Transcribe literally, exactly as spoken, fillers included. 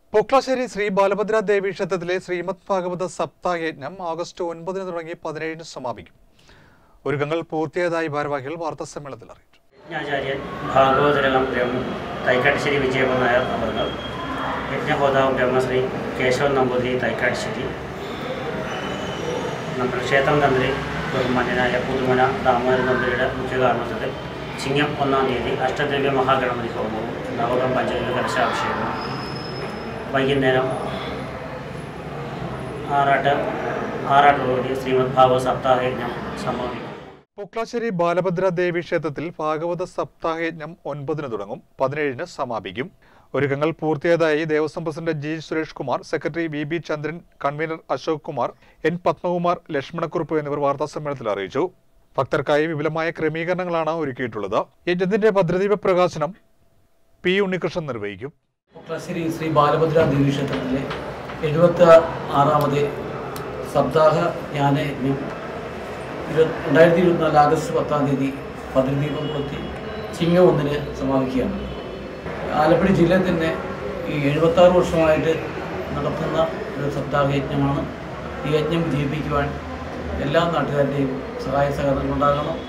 പൊക്ലാശ്ശേരി ശ്രീ ബാലഭദ്ര ദേവി ക്ഷേത്രത്തിലെ ശ്രീമദ് ഭാഗവത സപ്താഹയജ്ഞം ആഗസ്റ്റ് ഒൻപതിന് തുടങ്ങി പതിനേഴിന് സമാപിക്കും. ഒരുക്കങ്ങൾ പൂർത്തിയായതായി ഭാരവാഹികൾ വാർത്താസമ്മേളനത്തിൽ അറിയിച്ചു. യജ്ഞാചാര്യൻ ഭാഗവതരകം തൈക്കാട്ടുശ്ശേരി വിജയകുമാർ നായർ അവർ, യജ്ഞഹോതാവ് ബ്രഹ്മശ്രീ കേശവൻ നമ്പൂതിരി തൈക്കാട്ടുശ്ശേരി, നമ്മുടെ ക്ഷേത്രം തന്ത്രി ബഹുമാന്യനായ പുതുമന ദാമോദരൻ നമ്പൂതിരിയുടെ മുഖ്യ കാരണത്തിൽ ചിങ്ങം ഒന്നാം തീയതി അഷ്ടദ്രവ്യ മഹാഗണപതി ഹോമവും നവകം പഞ്ചഗവ്യ കലശാഭിഷേകവും വൈകുന്നേരം ആറാട്ട് ആറാട്ടോടുകൂടി ശ്രീമദ് ഭാഗവത സപ്താഹയജ്ഞം സമാപിക്കും. പൊക്ലാശ്ശേരി ബാലഭദ്ര ദേവി ക്ഷേത്രത്തിൽ ഭാഗവത സപ്താഹയജ്ഞം ഒൻപതിന് തുടങ്ങും, പതിനേഴിന് സമാപിക്കും. ഒരുക്കങ്ങൾ പൂർത്തിയായതായി Devaswom president G Suresh Kumar, secretary V B Chandran, convener Ashok Kumar, N Padmakumar, Lakshmanakurup എന്നിവർ വാർത്താസമ്മേളനത്തിൽ അറിയിച്ചു. ഭക്തർക്കായി വിപുലമായ ക്രമീകരണങ്ങളാണ് ഒരുക്കിയിട്ടുള്ളത്. യജ്ഞത്തിന്റെ ഭദ്രദീപ പ്രകാശനം പി ഉണ്ണികൃഷ്ണൻ നിർവഹിക്കും. പൊക്ലാശ്ശേരി ശ്രീ ബാലഭദ്ര ദേവി ക്ഷേത്രത്തിലെ എഴുപത്തി ആറാമത് സപ്താഹ ജ്ഞാനയജ്ഞം രണ്ടായിരത്തി ഇരുപത്തിനാല് ആഗസ്റ്റ് പത്താം തീയതി ഭദ്രദീപം കൊളുത്തി ചിങ്ങം ഒന്നിന് സമാപിക്കുകയാണ്. ആലപ്പുഴ ജില്ലയിൽ തന്നെ ഈ എഴുപത്തി ആറ് വർഷമായിട്ട് നടത്തുന്ന ഒരു സപ്താഹ യജ്ഞമാണ്. ഈ യജ്ഞം വിജയിപ്പിക്കുവാൻ എല്ലാ നാട്ടുകാരുടെയും സഹായ സഹകരണങ്ങൾ ഉണ്ടാകണം.